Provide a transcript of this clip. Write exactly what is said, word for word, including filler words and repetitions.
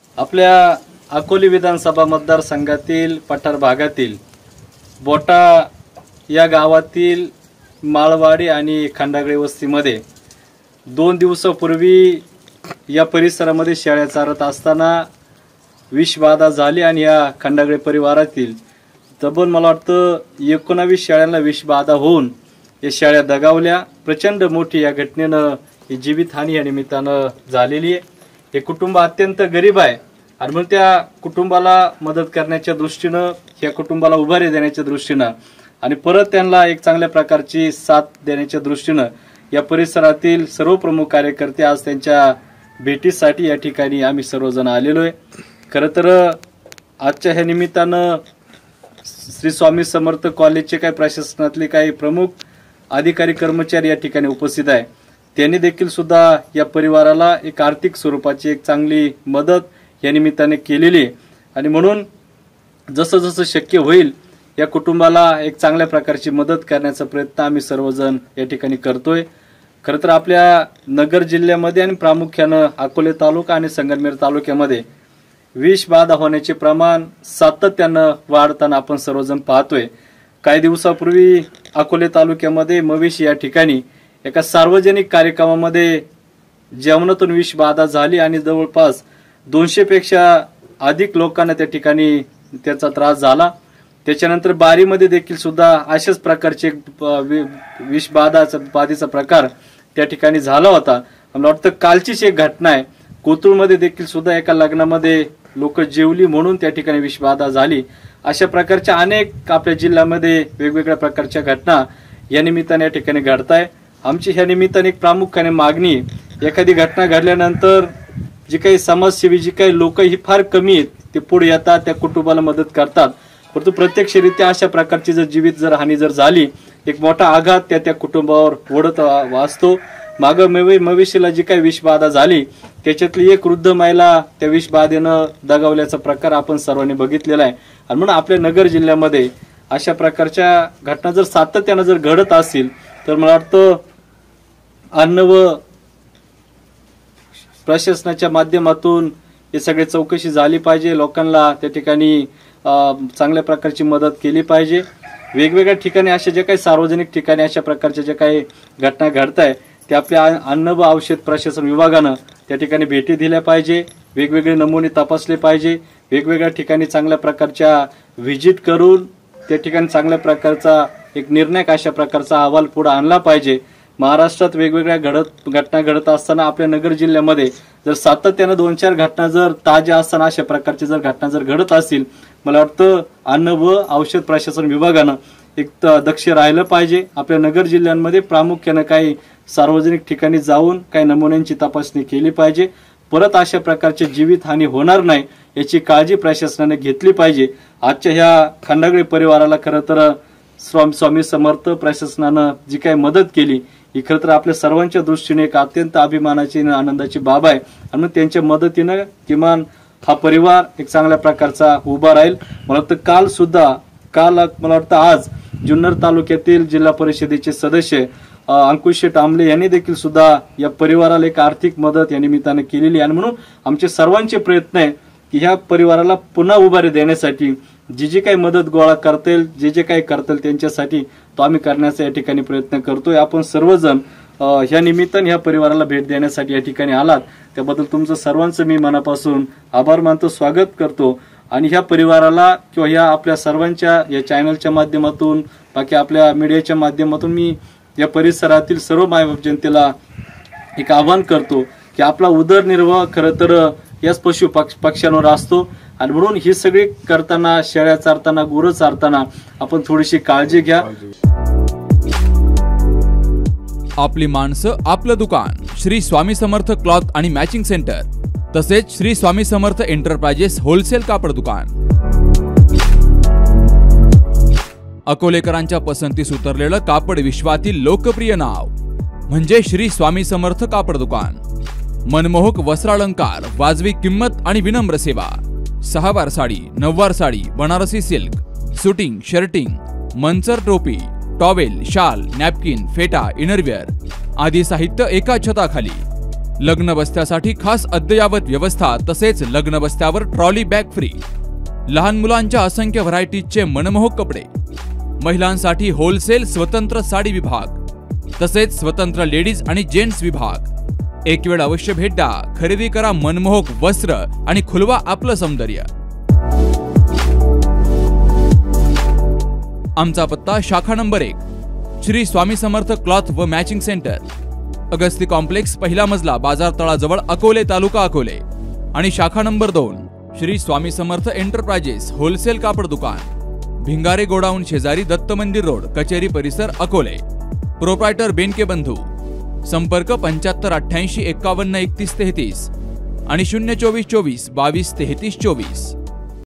आपल्या अकोली विधानसभा मतदारसंघातील पठार भागातील बोटा या गावातील माळवाडी आणि खंडागळे वस्तीमध्ये दोन दिवसापूर्वी या परिसरामध्ये शेळ्या चारत असताना विषबाधा झाली आणि या खंडागळे परिवारातील तब्बल मला वाटतं एकोणावीस शेळ्यांना विषबाधा होऊन या शेळ्या दगावल्या। प्रचंड मोठी या घटनेनं ही जीवितहानी या निमित्तानं झालेली आहे। हे कुटुंब अत्यंत गरीब आहे आणि म्हणून त्या कुटुंबाला मदत करण्याच्या दृष्टीनं, या कुटुंबाला उभारी देण्याच्या दृष्टीनं आणि परत त्यांना एक चांगल्या प्रकारची साथ देण्याच्या दृष्टीनं या परिसरातील सर्व प्रमुख कार्यकर्ते आज त्यांच्या भेटीसाठी या ठिकाणी आम्ही सर्वजण आलेलो आहे। खरं तर आजच्या ह्या निमित्तानं श्री स्वामी समर्थ कॉलेजचे काही प्रशासनातले काही प्रमुख अधिकारी कर्मचारी या ठिकाणी उपस्थित आहे। त्यांनी देखील सुद्धा या परिवाराला एक आर्थिक स्वरूपाची एक चांगली मदत या निमित्ताने केलेली आहे आणि म्हणून जसं जसं शक्य होईल या कुटुंबाला एक चांगल्या प्रकारची मदत करण्याचा प्रयत्न आम्ही सर्वजण या ठिकाणी करतोय। खरं तर आपल्या नगर जिल्ह्यामध्ये आणि प्रामुख्यानं अकोले तालुका आणि संगमनेर तालुक्यामध्ये विषबाधा होण्याचे प्रमाण सातत्यानं वाढताना आपण सर्वजण पाहतोय। काही दिवसापूर्वी अकोले तालुक्यामध्ये मवेशी या ठिकाणी एका सार्वजनिक कार्यक्रमामध्ये जेवणातून विषबाधा झाली आणि जवळपास दोनशे पेक्षा अधिक लोकांना त्या ठिकाणी त्याचा त्रास झाला। त्याच्यानंतर बारीमध्ये देखील सुद्धा अशाच प्रकारचे विषबाधाचा बाधेचा प्रकार त्या ठिकाणी झाला होता। मला वाटतं कालचीच एक घटना आहे, कोथरूडमध्ये देखील सुद्धा एका लग्नामध्ये लोक जेवली म्हणून त्या ठिकाणी विषबाधा झाली। अशा प्रकारच्या अनेक आपल्या जिल्ह्यामध्ये वेगवेगळ्या प्रकारच्या घटना या निमित्ताने या ठिकाणी घडत आहे। आमची ह्या निमित्ताने एक प्रामुख्याने मागणी, एखादी घटना घडल्यानंतर जी काही समाजसेवी जी काही लोक ही फार कमी आहेत, ते पुढे येतात, त्या कुटुंबाला मदत करतात, परंतु प्रत्यक्षरित्या अशा प्रकारची जर जीवित जर हानी जर झाली एक मोठा आघात त्या त्या कुटुंबावर ओढत वाचतो। माग मवेशीला जी काही विषबाधा झाली त्याच्यातली एक वृद्ध महिला त्या विषबाधेनं दगावल्याचा प्रकार आपण सर्वांनी बघितलेला आहे आणि म्हणून आपल्या नगर जिल्ह्यामध्ये अशा प्रकारच्या घटना जर सातत्यानं जर घडत असतील तर मला वाटतं अन्न व प्रशासनाच्या माध्यमातून हे सगळे चौकशी झाली पाहिजे, लोकांना त्या ठिकाणी चांगल्या प्रकारची मदत केली पाहिजे। वेगवेगळ्या ठिकाणी अशा जे काही सार्वजनिक ठिकाणी अशा प्रकारच्या ज्या काही घटना घडत आहे ते आपल्या अन्न व औषध प्रशासन विभागानं त्या ठिकाणी भेटी दिल्या पाहिजे, वेगवेगळे नमुने तपासले पाहिजे, वेगवेगळ्या ठिकाणी चांगल्या प्रकारच्या व्हिजिट करून त्या ठिकाणी चांगल्या प्रकारचा एक निर्णायक अशा प्रकारचा अहवाल पुढे आणला पाहिजे। महाराष्ट्रात वेगवेगळ्या घडत घटना घडत असताना आपल्या नगर जिल्ह्यामध्ये जर सातत्यानं दोन चार घटना जर ताज्या असताना अशा प्रकारच्या जर घटना जर घडत असतील, मला वाटतं अन्न व औषध प्रशासन विभागानं एक दक्ष राहिलं पाहिजे। आपल्या नगर जिल्ह्यांमध्ये प्रामुख्यानं काही सार्वजनिक ठिकाणी जाऊन काही नमुन्यांची तपासणी केली पाहिजे, परत अशा प्रकारची जीवितहानी होणार नाही याची काळजी प्रशासनाने घेतली पाहिजे। आजच्या ह्या खंडागळे परिवाराला खरं तर स्वामी समर्थ प्रशासनानं जी काही मदत केली ही खरं तर आपल्या सर्वांच्या दृष्टीने एक अत्यंत अभिमानाची आणि आनंदाची बाब आहे आणि त्यांच्या मदतीनं किमान हा परिवार एक चांगल्या प्रकारचा उभा राहील। मला वाटतं काल सुद्धा काल मला वाटतं आज जुन्नर तालुक्यातील जिल्हा परिषदेचे सदस्य अंकुश टांबले यांनी देखील सुद्धा या परिवाराला एक आर्थिक मदत या निमित्ताने केलेली आणि म्हणून आमचे सर्वांचे प्रयत्न आहे की ह्या परिवाराला पुन्हा उभारी देण्यासाठी जी जी काही मदत गोळा करता येईल, जे जे काही करता येईल त्यांच्यासाठी तो आम्ही करण्याचा या ठिकाणी प्रयत्न करतोय। आपण सर्वजण ह्या निमित्ताने ह्या परिवाराला भेट देण्यासाठी या ठिकाणी आलात त्याबद्दल तुमचं सर्वांचं मी मनापासून आभार मानतो, स्वागत करतो आणि ह्या परिवाराला किंवा ह्या आपल्या सर्वांच्या या चॅनलच्या माध्यमातून बाकी आपल्या मीडियाच्या माध्यमातून मी या परिसरातील सर्व मायबाप जनतेला एक आवाहन करतो की आपला उदरनिर्वाह खरं तर याच पशु पक्ष्यांवर असतो आणि म्हणून ही सगळी करताना, शेळ्या चारताना, गुरं चारताना आपण थोडीशी काळजी घ्या। आपली माणसं आपलं दुकान श्री स्वामी समर्थ क्लॉथ आणि मॅचिंग सेंटर तसेच श्री स्वामी समर्थ एंटरप्राइजेस होलसेल कापड दुकान। अकोलेकरांच्या पसंतीस उतरलेलं कापड विश्वातील लोकप्रिय नाव म्हणजे श्री स्वामी समर्थ कापड दुकान। मनमोहक वस्त्रालंकार, वाजवी किंमत आणि विनम्र सेवा। सहावार sari, नववार sari, Banarasi silk, suiting, shirting, Manchar टोपी, टॉवेल, शाल, नॅपकिन, फेटा, इनरवेअर आदी साहित्य एका छताखाली। लग्न बस्त्यासाठी खास अद्ययावत व्यवस्था, तसेच लग्न बस्त्यावर ट्रॉली बॅग फ्री, लहान मुलांच्या असंख्य व्हरायटीजचे मनमोहक कपडे, महिलांसाठी होलसेल स्वतंत्र साडी विभाग, तसेच स्वतंत्र लेडीज आणि जेंट्स विभाग। एक वेळ अवश्य भेट द्या, खरेदी करा मनमोहक वस्त्र आणि खुलवा आपलं सौंदर्य। आमचा पत्ता शाखा नंबर एक, श्री स्वामी समर्थ क्लॉथ व मॅचिंग सेंटर, अगस्ती कॉम्प्लेक्स, पहिला मजला, बाजार तळाजवळ, अकोले, तालुका अकोले। आणि शाखा नंबर दोन, श्री स्वामी समर्थ एंटरप्राइजेस होलसेल कापड दुकान, भिंगारे गोडाऊन शेजारी, दत्त मंदिर रोड, कचेरी परिसर, अकोले। प्रोप्रायटर बेनके बंधू। संपर्क पंच्याहत्तर अठ्ठ्याऐंशी एकावन्न एकतीस तेहतीस आणि शून्य चोवीस चोवीस बावीस तेहतीस चोवीस।